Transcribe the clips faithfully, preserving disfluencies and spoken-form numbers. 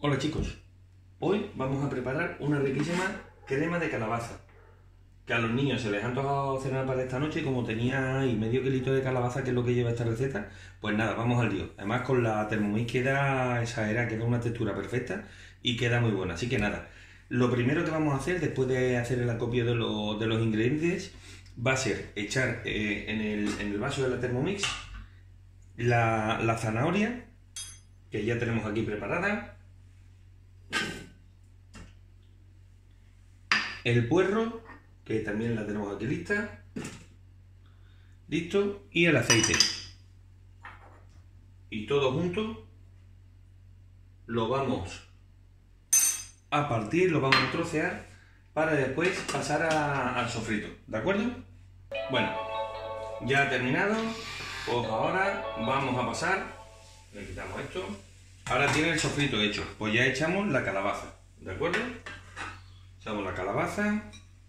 Hola chicos, hoy vamos a preparar una riquísima crema de calabaza, que a los niños se les ha antojado cenar para esta noche y como tenía ahí medio kilito de calabaza, que es lo que lleva esta receta, pues nada, vamos al lío. Además con la Thermomix queda exagerada, queda una textura perfecta y queda muy buena, así que nada. Lo primero que vamos a hacer después de hacer el acopio de, lo, de los ingredientes va a ser echar eh, en, el, en el vaso de la Thermomix la, la zanahoria, que ya tenemos aquí preparada, el puerro, que también la tenemos aquí lista, listo, y el aceite. Y todo junto lo vamos a partir, lo vamos a trocear para después pasar a, al sofrito, ¿de acuerdo? Bueno, ya terminado, pues ahora vamos a pasar, le quitamos esto, ahora tiene el sofrito hecho, pues ya echamos la calabaza, ¿de acuerdo? Echamos la calabaza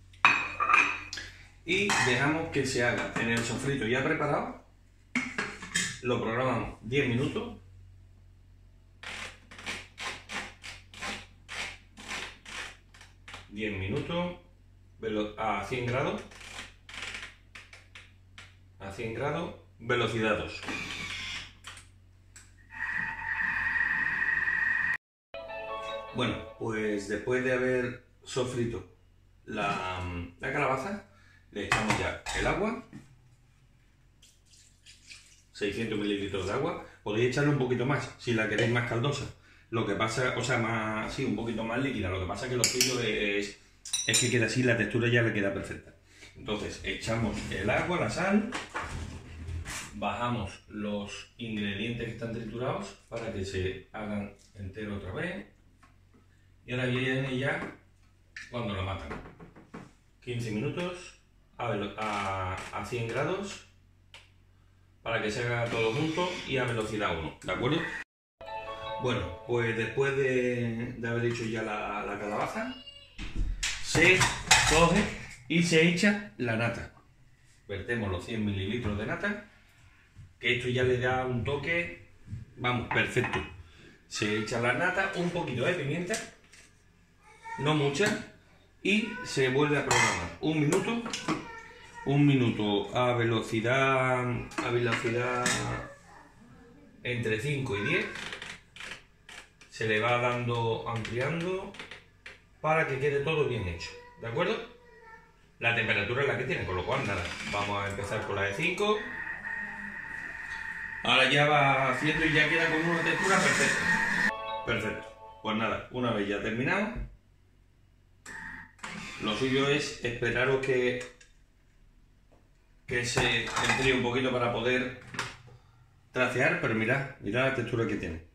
y dejamos que se haga en el sofrito ya preparado. Lo programamos diez minutos. diez minutos a cien grados. A cien grados, velocidad dos. Bueno, pues después de haber sofrito la, la calabaza, le echamos ya el agua, seiscientos mililitros de agua. Podéis echarle un poquito más si la queréis más caldosa, lo que pasa, o sea, más, sí, un poquito más líquida. Lo que pasa es que lo suyo es, es que queda así, la textura ya le queda perfecta. Entonces echamos el agua, la sal, bajamos los ingredientes que están triturados para que se hagan enteros otra vez. Y ahora viene ya cuando lo matan. quince minutos a, a, a cien grados para que se haga todo junto y a velocidad uno, ¿de acuerdo? Bueno, pues después de, de haber hecho ya la, la calabaza, se coge y se echa la nata. Vertemos los cien mililitros de nata, que esto ya le da un toque, vamos, perfecto. Se echa la nata, un poquito de pimienta, no mucha, y se vuelve a programar un minuto, un minuto a velocidad, a velocidad entre cinco y diez. Se le va dando, ampliando, para que quede todo bien hecho, ¿de acuerdo? La temperatura es la que tiene, con lo cual nada, vamos a empezar con la de cinco. Ahora ya va haciendo y ya queda con una textura perfecta. Perfecto. Pues nada, una vez ya terminado, lo suyo es esperaros que, que se enfríe un poquito para poder tracear, pero mirad, mirad la textura que tiene.